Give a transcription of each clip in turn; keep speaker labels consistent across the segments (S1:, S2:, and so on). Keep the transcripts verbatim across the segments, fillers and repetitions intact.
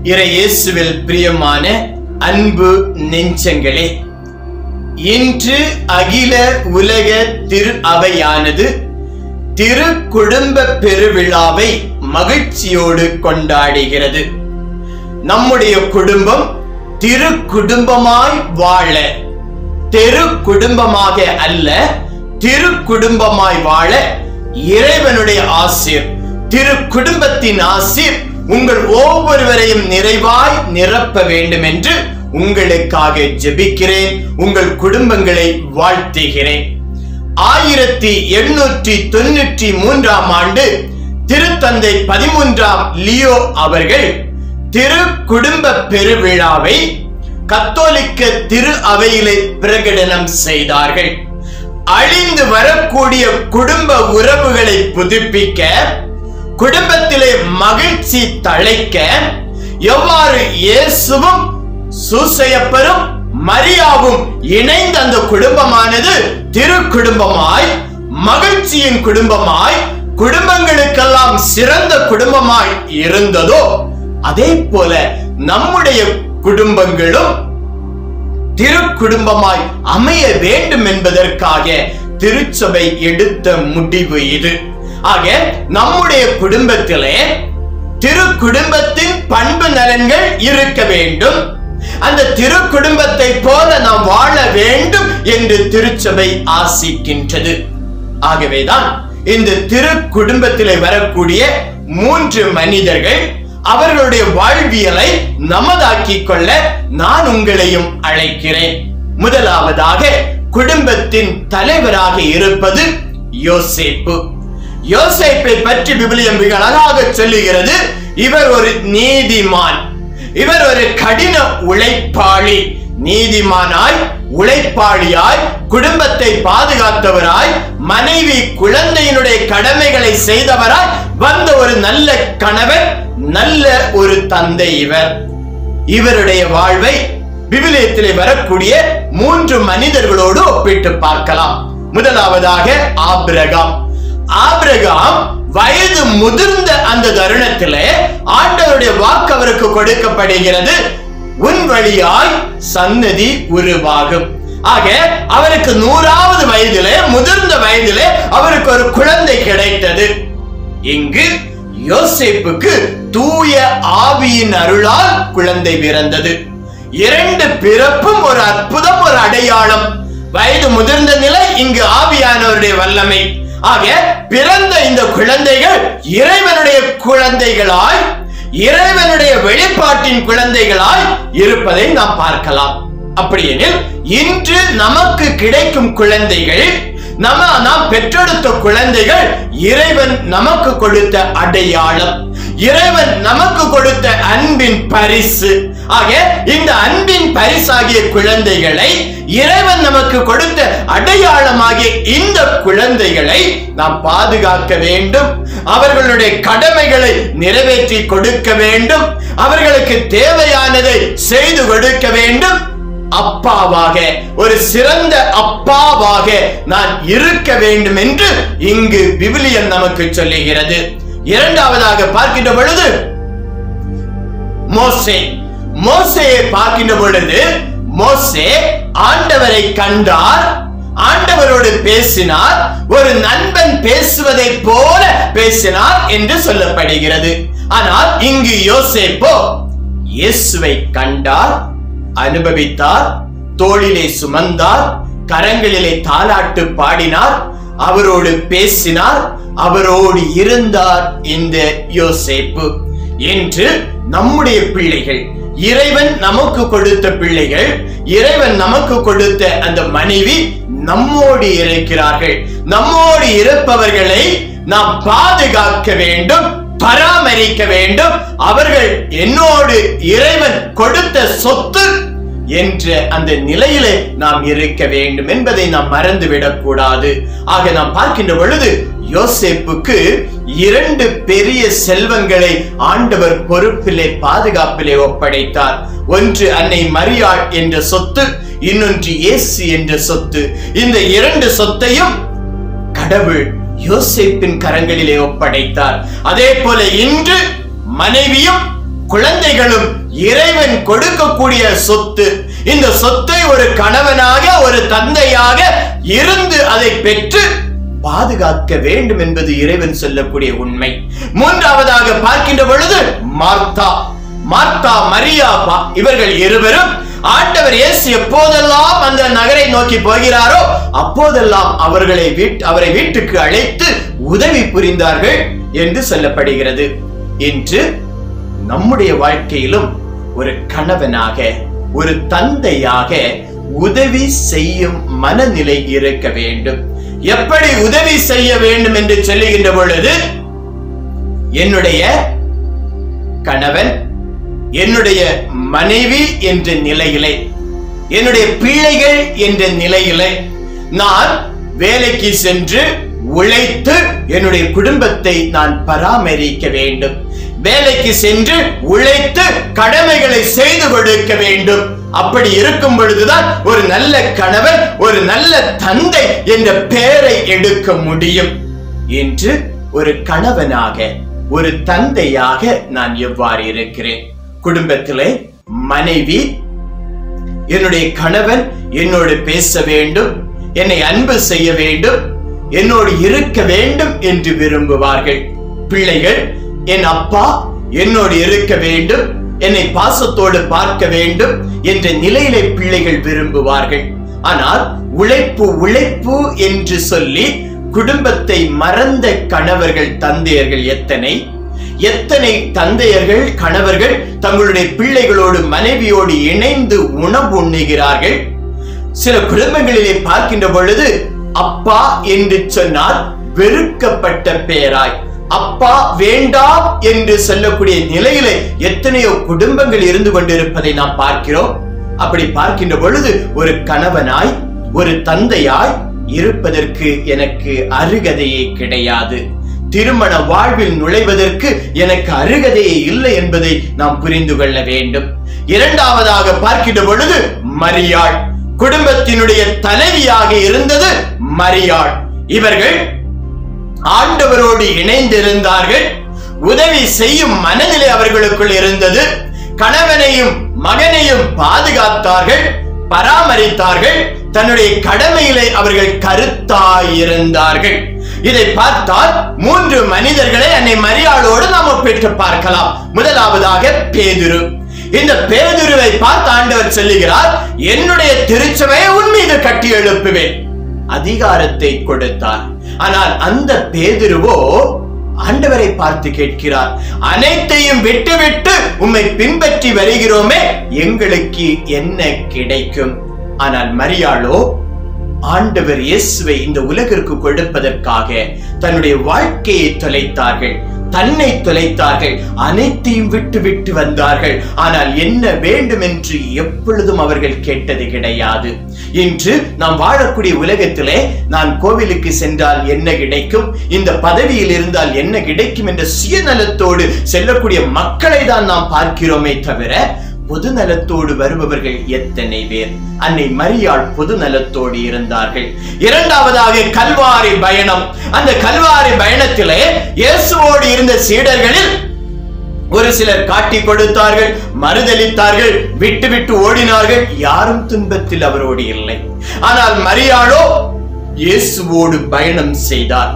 S1: இறை இயேசுவில் பிரியமான அன்பு நெஞ்சங்களே, இன்று அகில உலக திரு அவையானது திரு குடும்ப பெருவிழாவை மகிழ்ச்சியோடு கொண்டாடுகிறது. நம்முடைய குடும்பம் திரு குடும்பமாய் வாழ, தெரு குடும்பமாக அல்ல திரு குடும்பமாய் வாழ இறைவனுடைய ஆசீர், திரு குடும்பத்தின் ஆசீர் உங்கள் ஒவ்வொருவரையும் நிறைவாய் நிரப்ப வேண்டும் என்று உங்களுக்காக ஜெபிக்கிறேன். உங்கள் குடும்பங்களை வாழ்த்துகிறேன். ஆயிரத்தி எண்ணூற்றி தொன்னூற்றி மூன்றாம் ஆண்டு திருத்தந்தை பதிமூன்றாம் லியோ அவர்கள் திரு குடும்ப பெருவிழாவை கத்தோலிக்க திரு அவையிலே பிரகடனம் செய்தார்கள். அழிந்து வரக்கூடிய குடும்ப உறவுகளை புதுப்பிக்க, குடும்பத்திலே மகிழ்ச்சி தழைக்க, எவ்வாறு இயேசுவும் சூசையப்பரும் மரியாவும் இணைந்த அந்த குடும்பமானது திரு குடும்பமாய், மகிழ்ச்சியின் குடும்பமாய், குடும்பங்களுக்கெல்லாம் சிறந்த குடும்பமாய் இருந்ததோ அதே போல நம்முடைய குடும்பங்களும் திரு குடும்பமாய் அமைய வேண்டும் என்பதற்காக திருச்சபை எடுத்த முடிவு இது. ஆக நம்முடைய குடும்பத்திலே திரு குடும்பத்தின் பண்பு நலன்கள் இருக்க வேண்டும். அந்த திரு குடும்பத்தை போல நாம் வாழ வேண்டும் என்று திருச்சபை ஆசிக்கின்றது. ஆகவேதான் இந்த திரு குடும்பத்திலே வரக்கூடிய மூன்று மனிதர்கள் அவர்களுடைய வாழ்வியலை நமதாக்கிக் கொள்ள நான் உங்களையும் அழைக்கிறேன். முதலாவதாக குடும்பத்தின் தலைவராக இருப்பது யோசேப்பு. யோசேப்பை பற்றி விவிலியம் மிக அழகாக சொல்லுகிறது. இவர் ஒரு நீதிமான், இவர் ஒரு கடின உழைப்பாளி. நீதிமானாய், உழைப்பாளியாய், குடும்பத்தை பாதுகாத்தவராய், மனைவி குழந்தையினுடைய கடமைகளை செய்தவராய் வந்த ஒரு நல்ல கணவன், நல்ல ஒரு தந்தை. இவர் இவருடைய வாழ்வை விவிலியத்திலே வரக்கூடிய மூன்று மனிதர்களோடு ஒப்பிட்டு பார்க்கலாம். முதலாவதாக ஆபிரகாம். ஆபிரகாம் வயது முதிர்ந்த அந்த தருணத்திலே ஆண்டவருடைய வாக்கு அவருக்கு கொடுக்கப்படுகிறது, உன் வழியாய் சன்னதி உருவாகும். ஆக அவருக்கு நூறாவது வயதிலே, முதிர்ந்த வயதிலே அவருக்கு ஒரு குழந்தை கிடைத்தது. இங்கு யோசேப்புக்கு தூய ஆவியின் அருளால் குழந்தை பிறந்தது. இரண்டு பிறப்பும் ஒரு அற்புதம், ஒரு அடையாளம். வயது முதிர்ந்த நிலை, இங்கு ஆவியானவருடைய வல்லமை. ஆக பிறந்த இந்த குழந்தைகள் இறைவனுடைய குழந்தைகளாய், இறைவனுடைய வெளிப்பாட்டின் குழந்தைகளாய் இருப்பதை நாம் பார்க்கலாம். அப்படியெனில் இன்று நமக்கு கிடைக்கும் குழந்தைகள், நம்ம நாம் பெற்றெடுத்த குழந்தைகள் இறைவன் நமக்கு கொடுத்த அடையாளம், இறைவன் நமக்கு கொடுத்த அன்பின் பரிசு. ஆக இந்த அன்பின் பரிசாகிய குழந்தைகளை, இறைவன் நமக்கு கொடுத்த அடையாளமாகிய இந்த குழந்தைகளை நாம் பாதுகாக்க வேண்டும். அவர்களுடைய கடமைகளை நிறைவேற்றி கொடுக்க வேண்டும். அவர்களுக்கு தேவையானதை செய்து கொடுக்க வேண்டும். அப்பாவாக, ஒரு சிறந்த அப்பாவாக நான் இருக்க வேண்டும் என்று இங்கு விவிலியம் நமக்கு சொல்லுகிறது. இரண்டாவதாக பார்க்கின்ற பொழுது மோசே. மோசேயை பார்க்கின்ற பொழுது மோசே ஆண்டவரை கண்டார், ஆண்டவரோடு பேசினார், ஒரு நண்பன் பேசுவதை போல பேசினார் என்று சொல்லப்படுகிறது. ஆனால் இங்கு யோசேப்போ இயேசுவை கண்டார், அனுபவித்தார், தோளிலே சுமந்தார், கரங்களிலே தாலாட்டு பாடினார், அவரோடு பேசினார், அவரோடு இருந்தார். இந்த யோசேப்பு என்று நம்முடைய பிள்ளைகள், இறைவன் நமக்கு கொடுத்த பிள்ளைகள், இறைவன் நமக்கு கொடுத்த அந்த மனைவி நம்மோடு இருக்கிறார்கள். நம்மோடு இருப்பவர்களை நாம் பாதுகாக்க வேண்டும், பராமரிக்க வேண்டும். அவர்கள் என்னோடு இறைவன் கொடுத்த சொத்து என்ற அந்த நிலையிலே நாம் இருக்க வேண்டும் என்பதை நாம் மறந்துவிடக் கூடாது. ஆக நாம் பார்க்கின்ற பொழுது யோசேப்புக்கு இரண்டு பெரிய செல்வங்களை ஆண்டவர் பொறுப்பிலே, பாதுகாப்பிலே ஒப்படைத்தார். ஒன்று அன்னை மரியாள் என்ற சொத்து, இன்னொன்று இயேசு என்ற சொத்து. இந்த இரண்டு சொத்தையும் கடவுள் யோசேப்பின் கரங்களிலே ஒப்படைத்தார். அதே போல இன்று மனைவியும் குழந்தைகளும் இறைவன் கொடுக்கக்கூடிய சொத்து. இந்த சொத்தை ஒரு கணவனாக ஒரு தந்தையாக இருந்து அதை பெற்று பாதுகாக்க வேண்டும் என்பது இறைவன் சொல்லக்கூடிய உண்மை. மூன்றாவதாக பார்க்கின்ற பொழுது மார்த்தா மார்த்தா மரியா இவர்கள் இருவரும் ஆண்டவர் இயேசு எப்போதெல்லாம் அந்த நகரை நோக்கி போகிறாரோ அப்போதெல்லாம் அவர்களை அவரை வீட்டுக்கு அழைத்து உதவி புரிந்தார்கள் என்று சொல்லப்படுகிறது. இன்று நம்முடைய வாழ்க்கையிலும் ஒரு கணவனாக ஒரு தந்தையாக உதவி செய்யும் மனநிலை இருக்க வேண்டும். எப்படி உதவி செய்ய வேண்டும் என்று சொல்லுகின்ற பொழுது, என்னுடைய கணவன் என்னுடைய மனைவி என்ற நிலையிலே, என்னுடைய பிள்ளைகள் என்ற நிலையிலே நான் வேலைக்கு சென்று உழைத்து என்னுடைய குடும்பத்தை நான் பராமரிக்க வேண்டும். வேலைக்கு சென்று உழைத்து கடமைகளை செய்து கொடுக்க வேண்டும். அப்படி இருக்கும் பொழுதுதான் ஒரு நல்ல கணவன் ஒரு நல்ல தந்தை என்ற பெயரை எடுக்க முடியும். என்று ஒரு கணவனாக ஒரு தந்தையாக நான் எவ்வாறு இருக்கிறேன்? குடும்பத்திலே மனைவி என்னுடைய கணவன் என்னோடு பேச வேண்டும், என்னை அன்பு செய்ய வேண்டும், என்னோடு இருக்க வேண்டும் என்று விரும்புவார்கள். பிள்ளைகள் என் அப்பா என்னோடு இருக்க வேண்டும், என்னை பாசத்தோடு பார்க்க வேண்டும் என்ற நிலையிலே பிள்ளைகள் விரும்புவார்கள். ஆனால் உழைப்பு உழைப்பு என்று சொல்லி குடும்பத்தை மறந்த கணவர்கள் தந்தையர்கள் எத்தனை எத்தனை தந்தையர்கள் கணவர்கள் தங்களுடைய பிள்ளைகளோடு மனைவியோடு இணைந்து உணவு உண்ணுகிறார்கள். சில குடும்பங்களிலே பார்க்கின்ற பொழுது அப்பா என்று சொன்னால் வெறுக்கப்பட்ட பெயராய், அப்பா வேண்டாம் என்று சொல்லக்கூடிய நிலையிலே எத்தனையோ குடும்பங்கள் இருந்து கொண்டிருப்பதை நாம் பார்க்கிறோம். அப்படி பார்க்கின்ற பொழுது ஒரு கணவனாய் ஒரு தந்தையாய் இருப்பதற்கு எனக்கு அருகதையே கிடையாது. திருமண வாழ்வில் நுழைவதற்கு எனக்கு அருகதையே இல்லை என்பதை நாம் புரிந்து கொள்ள வேண்டும். இரண்டாவதாக பார்க்கின்ற பொழுது மரியாள் குடும்பத்தினுடைய தலைவியாக இருந்தது மரியாள். இவர்கள் ஆண்டவரோடு இணைந்திருந்தார்கள். உதவி செய்யும் மனநிலை அவர்களுக்குள் இருந்தது. கணவனையும் மகனையும் பாதுகாத்தார்கள், பராமரித்தார்கள். தன்னுடைய கடமையிலே அவர்கள் கருத்தாயிருந்தார்கள். இதை பார்த்தால் மூன்று மனிதர்களை அன்னை மரியாளோடு நாம் ஒப்பிட்டு பார்க்கலாம். முதலாவதாக பேதுரு. இந்த பேதுருவை பார்த்து ஆண்டவர் சொல்லுகிறார், என்னுடைய திருச்சபையை உன் மீது கட்டி எழுப்புவேன். அதிகாரத்தை கொடுத்தார். ஆனால் அந்த பேதுருவோ ஆண்டவரை பார்த்து கேட்கிறார், அனைத்தையும் விட்டுவிட்டு உம்மை பின்பற்றி வருகிறோமே, எங்களுக்கு என்ன கிடைக்கும்? ஆனால் மரியாளோ ஆண்டவர் இயேசுவை இந்த உலகிற்கு கொடுப்பதற்காக தன்னுடைய வாழ்க்கையை தொலைத்தார்கள், தன்னை தொலைத்தார்கள், அனைத்தையும் விட்டு விட்டு வந்தார்கள். ஆனால் என்ன வேண்டும் என்று எப்பொழுதும் அவர்கள் கேட்டது கிடையாது. இன்று நாம் வாழக்கூடிய உலகத்திலே நான் கோவிலுக்கு சென்றால் என்ன கிடைக்கும், இந்த பதவியில் இருந்தால் என்ன கிடைக்கும் என்ற சுயநலத்தோடு செல்லக்கூடிய மக்களை தான் நாம் பார்க்கிறோமே தவிர பொது நலத்தோடு வருபவர்கள் எத்தனை பேர்? அன்னை மரியாள் பொது நலத்தோடு இருந்தார்கள். இரண்டாவதாக கல்வாரி பயணம். அந்த கல்வாரி பயணத்திலே இயேசுவோடு இருந்த சீடர்களில் ஒரு சிலர் காட்டி கொடுத்தார்கள், மறுதலித்தார்கள், விட்டு விட்டு ஓடினார்கள். யாரும் துன்பத்தில் அவரோடு இல்லை. ஆனால் மரியாளோ இயேசுவோடு பயணம் செய்தார்,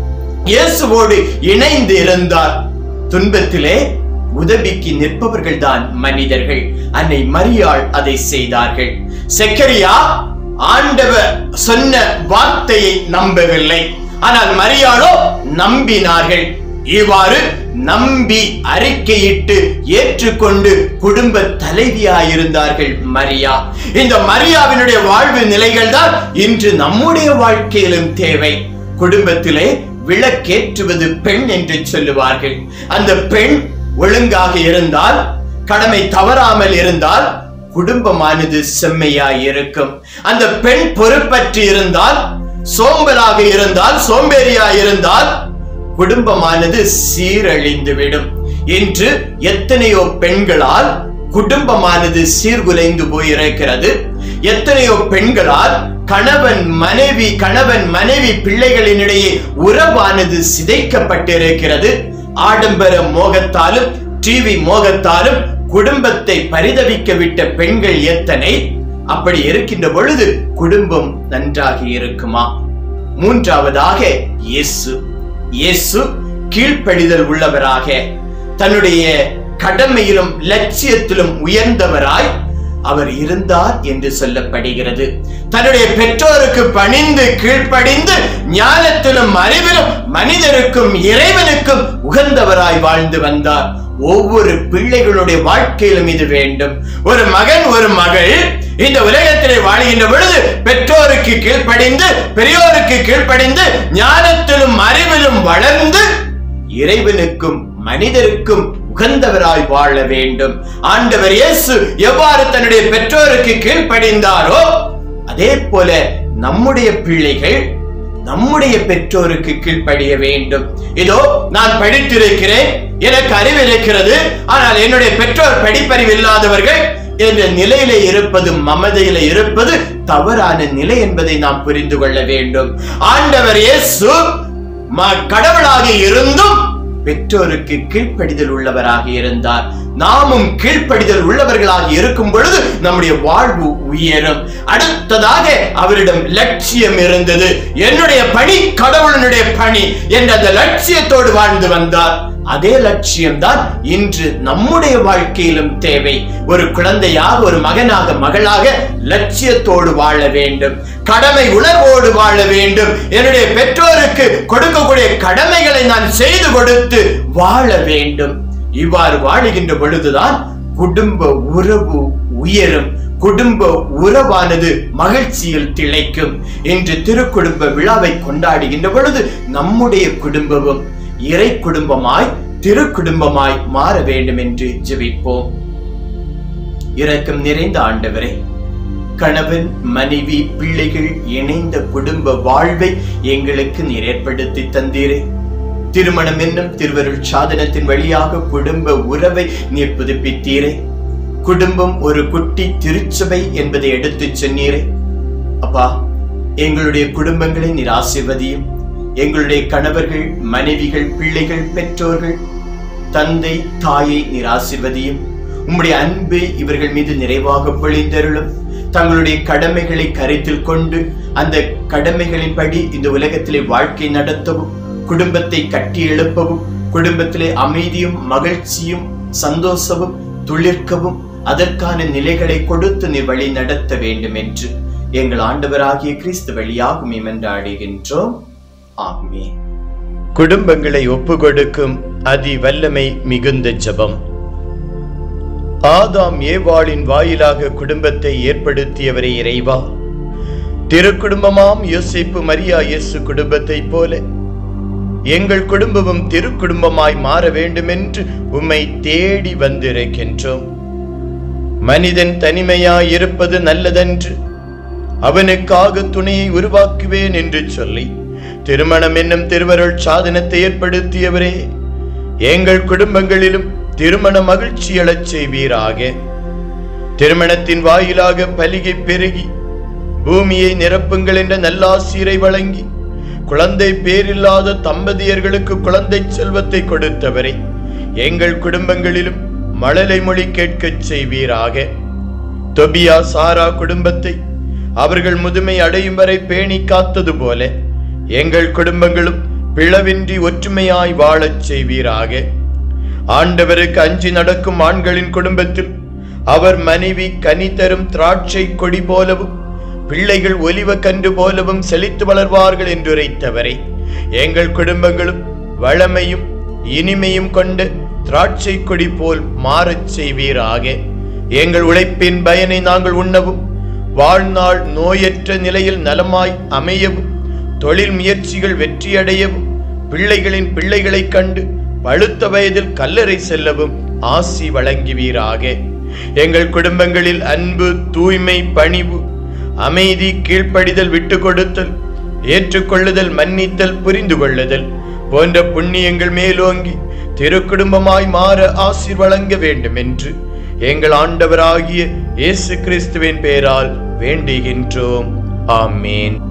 S1: இயேசுவோடு இணைந்து இருந்தார். துன்பத்திலே உதவிக்கு நிற்பவர்கள் தான் மனிதர்கள். அன்னை மரியாள் அதை செய்தார்கள். செக்கரியா ஆண்டவர் சொன்ன வார்த்தையை நம்பவில்லை. ஆனால் மரியாளோ நம்பினார்கள். இவ்வாறு நம்பி அறிக்கையிட்டு ஏற்றுக்கொண்டு குடும்ப தலைவியாயிருந்தார்கள் மரியா. இந்த மரியாவினுடைய வாழ்வு நிலைகள் தான் இன்று நம்முடைய வாழ்க்கையிலும் தேவை. குடும்பத்திலே விளக்கேற்றுவது பெண் என்று சொல்லுவார்கள். அந்த பெண் ஒழுங்காக இருந்தால், கடமை தவறாமல் இருந்தால் குடும்பமானது செம்மையாய் இருக்கும். அந்த பெண் பொறுப்பற்று இருந்தால், சோம்பலாக இருந்தால், சோம்பேறியாய் இருந்தால் குடும்பமானது சீரழிந்துவிடும். இன்று எத்தனையோ பெண்களால் குடும்பமானது சீர்குலைந்து போயிருக்கிறது. எத்தனையோ பெண்களால் கணவன் மனைவி கணவன் மனைவி பிள்ளைகளினிடையே உறவானது சிதைக்கப்பட்டிருக்கிறது. ஆடம்பர மோகத்தாலும் டிவி மோகத்தாலும் குடும்பத்தை பரிதவிக்க விட்ட பெண்கள் எத்தனை? அப்படி இருக்கின்ற பொழுது குடும்பம் நன்றாக இருக்குமா? மூன்றாவதாக இயேசு இயேசு கீழ்ப்படிதல் உள்ளவராக, தன்னுடைய கடமையிலும் லட்சியத்திலும் உயர்ந்தவராய் அவர் இருந்தார் என்று சொல்லப்படுகிறது. தன்னுடைய பெற்றோருக்கு பணிந்து கீழ்ப்படிந்து ஞானத்திலும் அறிவிலும் மனிதருக்கும் இறைவனுக்கும் உகந்தவராய் வாழ்ந்து வந்தார். ஒவ்வொரு பிள்ளைகளுடைய வாழ்க்கையிலும் இது வேண்டும். ஒரு மகன் ஒரு மகள் இந்த உலகத்திலே வாழ்கின்ற பொழுது பெற்றோருக்கு கீழ்ப்படிந்து பெரியோருக்கு கீழ்ப்படிந்து ஞானத்திலும் அறிவிலும் வளர்ந்து இறைவனுக்கும் மனிதருக்கும் உகந்தவராய் வாழ வேண்டும். ஆண்டவர் இயேசு எவ்வாறு தன்னுடைய பெற்றோருக்கு கீழ்ப்படிந்தாரோ அதே போல நம்முடைய பிள்ளைகள் நம்முடைய பெற்றோருக்கு கீழ்ப்படிய வேண்டும். இதோ நான் படித்திருக்கிறேன், எனக்கு அறிவு இருக்கிறது, ஆனால் என்னுடைய பெற்றோர் படிப்பறிவு இல்லாதவர்கள் என்ற நிலையிலே இருப்பது, மமதையில இருப்பது தவறான நிலை என்பதை நாம் புரிந்து கொள்ள வேண்டும். ஆண்டவர் இயேசு கடவுளாக இருந்தும் பெற்றோருக்கு கீழ்ப்படிதல் உள்ளவராக இருந்தார். நாமும் கீழ்ப்படிதல் உள்ளவர்களாக இருக்கும் பொழுது நம்முடைய வாழ்வு உயரும். அடுத்ததாக அவரிடம் லட்சியம் இருந்தது. என்னுடைய பணி கடவுளுடைய பணி என்ற அந்த லட்சியத்தோடு வாழ்ந்து வந்தார். அதே லட்சியம்தான் இன்று நம்முடைய வாழ்க்கையிலும் தேவை. ஒரு குழந்தையாக, ஒரு மகனாக, மகளாக லட்சியத்தோடு வாழ வேண்டும், கடமை உணர்வோடு வாழ வேண்டும். என்னுடைய பெற்றோருக்கு கொடுக்கக்கூடிய கடமைகளை நான் செய்து கொடுத்து வாழ வேண்டும். இவ்வாறு வாழுகின்ற பொழுதுதான் குடும்ப உறவு உயரும், குடும்ப உறவானது மகிழ்ச்சியில் திளைக்கும். இன்று திருக்குடும்ப விழாவை கொண்டாடுகின்ற பொழுது நம்முடைய குடும்பமும் இறை குடும்பமாய் திரு குடும்பமாய் மாற வேண்டும் என்று ஜெபிப்போம். இரக்கம் நிறைந்த ஆண்டவரே, கணவன் மனைவி பிள்ளைகள் இணைந்த குடும்ப வாழ்வை எங்களுக்கு நீர் ஏற்படுத்தி தந்தீரே. திருமணம் என்னும் திருவருள் சாதனத்தின் வழியாக குடும்ப உறவை நீர் புதுப்பித்தீரே. குடும்பம் ஒரு குட்டி திருச்சபை என்பதை எடுத்து சொன்னீரே. அப்பா, எங்களுடைய குடும்பங்களை நீர் ஆசீர்வதியும். எங்களுடைய கணவர்கள், மனைவிகள், பிள்ளைகள், பெற்றோர்கள், தந்தை, தாயை நீர் ஆசீர்வதியும். உம்முடைய அன்பு இவர்கள் மீது நிறைவாக பொழிந்தருளும். தங்களுடைய கடமைகளை கருத்தில் கொண்டு அந்த கடமைகளின்படி இந்த உலகத்திலே வாழ்க்கை நடத்தவும், குடும்பத்தை கட்டி எழுப்பவும், குடும்பத்திலே அமைதியும் மகிழ்ச்சியும் சந்தோஷமும் துளிர்க்கவும் அதற்கான நிலைகளை கொடுத்து நீர் வழி நடத்த வேண்டும் என்று எங்கள் ஆண்டவராகிய கிறிஸ்து வழியாக மன்றாடுகின்றோம். ஆமென். குடும்பங்களை ஒப்புக்கொடுக்கும் அதி வல்லமை மிகுந்த ஜெபம். ஆதாம் ஏவாளின் வாயிலாக குடும்பத்தை ஏற்படுத்தியவரே இறைவா, திருக்குடும்பமாம் யோசேப்பு மரியா இயேசு குடும்பத்தை போல எங்கள் குடும்பமும் திருக்குடும்பமாய் மாற வேண்டும் என்று உம்மை தேடி வந்திருக்கின்றோம். மனிதன் தனிமையாய் இருப்பது நல்லதென்று அவனுக்காக துணையை உருவாக்குவேன் என்று சொல்லி திருமணம் என்னும் திருவருள் சாதனத்தை ஏற்படுத்தியவரே, எங்கள் குடும்பங்களிலும் திருமண மகிழ்ச்சி எழச் செய்வீராக. திருமணத்தின் வாயிலாக பலிகை பெருகி பூமியை நிரப்புங்கள் என்ற நல்லாசீரை வழங்கி குழந்தை பேரில்லாத தம்பதியர்களுக்கு குழந்தை செல்வத்தை கொடுத்தவரே, எங்கள் குடும்பங்களிலும் மழலை மொழி கேட்கச் செய்வீராக. தொபியா சாரா குடும்பத்தை அவர்கள் முதுமை அடையும் வரை பேணி காத்தது போல எங்கள் குடும்பங்களும் பிளவின்றி ஒற்றுமையாய் வாழச் செய்வீராக. ஆண்டவருக்கு அஞ்சி நடக்கும் ஆண்களின் குடும்பத்தில் அவர் மனைவி கனி தரும் திராட்சை கொடி போலவும் பிள்ளைகள் ஒலிவ கன்று போலவும் செழித்து வளர்வார்கள் என்று உரைத்தவரை, எங்கள் குடும்பங்களும் வளமையும் இனிமையும் கொண்டு திராட்சை கொடி போல் மாறச் செய்வீராக. எங்கள் உழைப்பின் பயனை நாங்கள் உண்ணவும், வாழ்நாள் நோயற்ற நிலையில் நலமாய் அமையவும், தொழில் முயற்சிகள் வெற்றியடையவும், பிள்ளைகளின் பிள்ளைகளை கண்டு பழுத்த வயதில் கல்லறை செல்லவும் ஆசி வழங்குவீராக. எங்கள் குடும்பங்களில் அன்பு, தூய்மை, பணிவு, அமைதி, கீழ்ப்படிதல், விட்டு கொடுத்தல், ஏற்றுக்கொள்ளுதல், மன்னித்தல், புரிந்து கொள்ளுதல் போன்ற புண்ணியங்கள் மேலோங்கி திருக்குடும்பமாய் மாற ஆசீர் வழங்க வேண்டும் என்று எங்கள் ஆண்டவராகிய இயேசு கிறிஸ்துவின் பெயரால் வேண்டுகின்றோம். ஆமேன்.